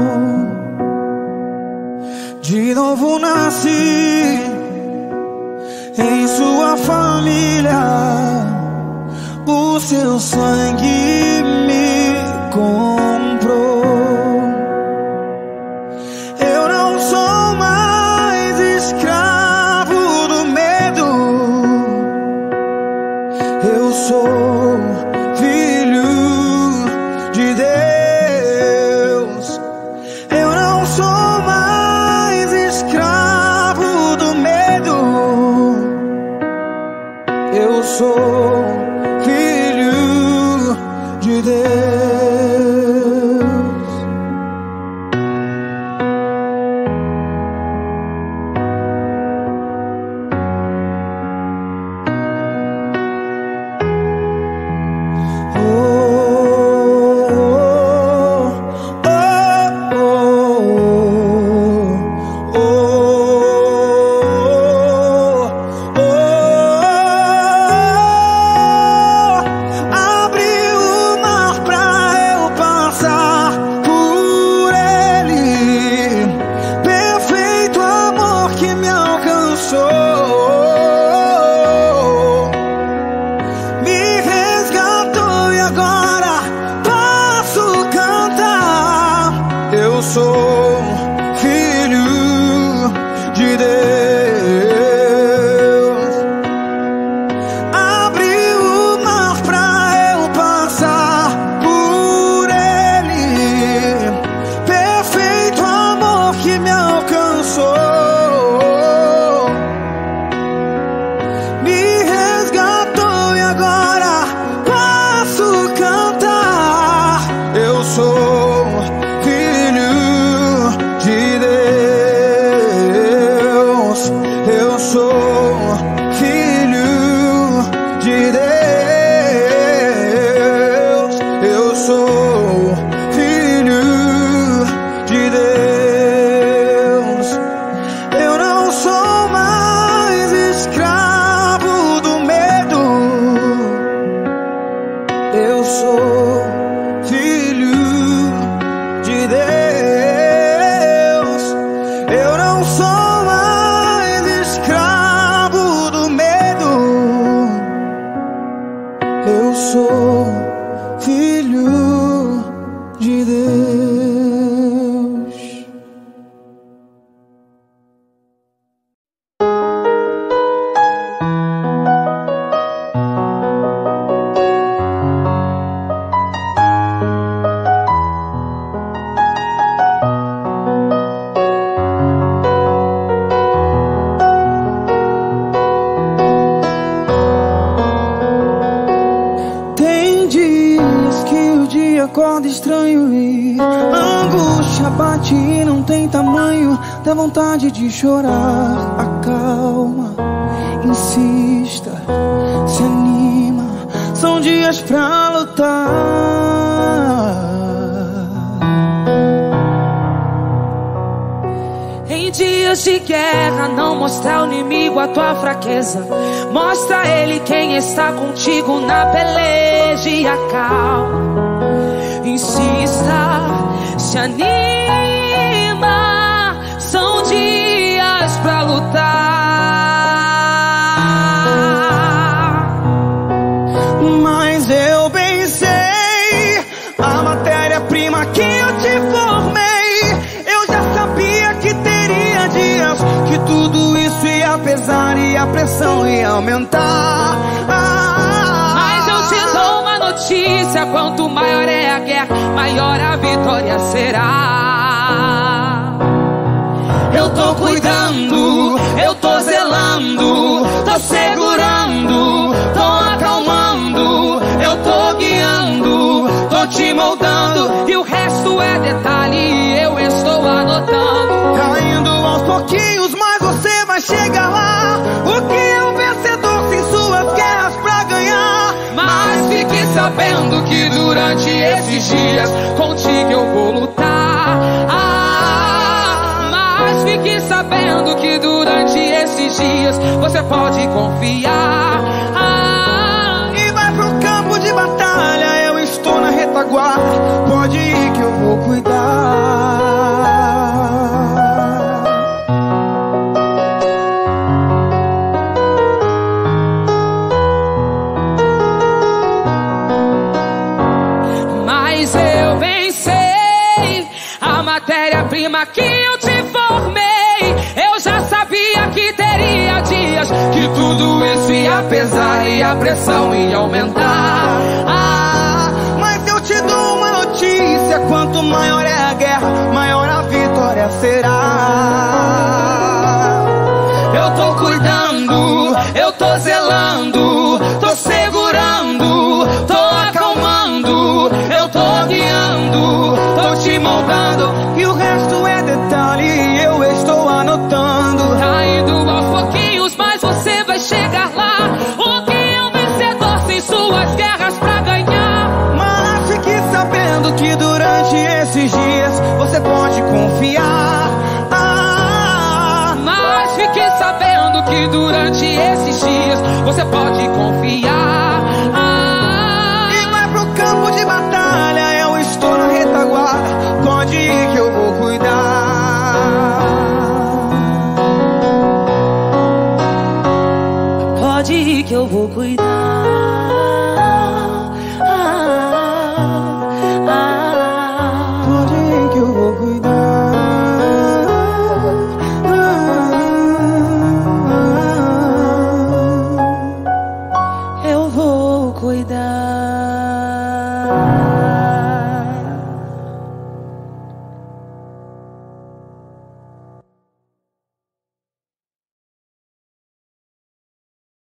De novo nasci em sua família. O seu sangue me comprou. Eu não sou mais escravo do medo. Eu sou filho de Deus. Eu não sou mais escravo do medo. Eu sou filho de Deus. Eu sou filho de Deus. Abriu o mar pra eu passar por ele. Perfeito amor que me alcançou. Me resgatou e agora posso cantar. Eu sou de Deus. Eu sou filho de Deus. Eu sou filho de Deus. Eu não sou mais escravo do medo. Eu sou filho de Deus. Eu não sou mais escravo do medo. Eu sou filho de Deus. Acorda estranho e a angústia bate e não tem tamanho. Dá vontade de chorar. Acalma, insista, se anima. São dias pra lutar. Em dias de guerra, não mostra ao inimigo a tua fraqueza. Mostra a ele quem está contigo na peleja e acalma. Insista, se anima. São dias pra lutar. Mas eu bem sei a matéria-prima que eu te formei. Eu já sabia que teria dias que tudo isso ia pesar e a pressão ia aumentar. Mas eu te dou uma notícia. notícia. Quanto maior é a guerra, maior a vitória será. Eu tô cuidando, eu tô zelando, tô segurando, tô acalmando, eu tô guiando, tô te moldando, e o resto é detalhe, eu estou anotando. Caindo aos pouquinhos, mas você vai chegar lá. O que é um vencedor sem suas guerras pra ganhar? Mas fique sabendo que durante esses dias contigo eu vou lutar. Ah, mas fique sabendo que durante esses dias você pode confiar. Ah, E vai pro campo de batalha, eu estou na retaguarda. Pode ir que eu vou cuidar. mas eu venci a matéria-prima que eu te formei. Eu já sabia que teria dias que tudo isso ia pesar e a pressão ia aumentar. Ah, mas eu te dou uma notícia: quanto maior é a guerra, maior a vitória será. Eu tô cuidando, eu tô zelando, tô segurando, tô acalmando, eu tô guiando, tô te moldando, E o resto é detalhe, eu estou anotando. tá indo aos pouquinhos, mas você vai chegar lá. O que é um vencedor sem suas guerras pra ganhar? Mas fique sabendo que durante esses dias você pode confiar. Ah, Mas fique sabendo que durante esses dias você pode confiar. Ah, E vai pro campo de batalha, eu estou na retaguarda. Pode ir que eu vou cuidar. Pode ir que eu vou cuidar.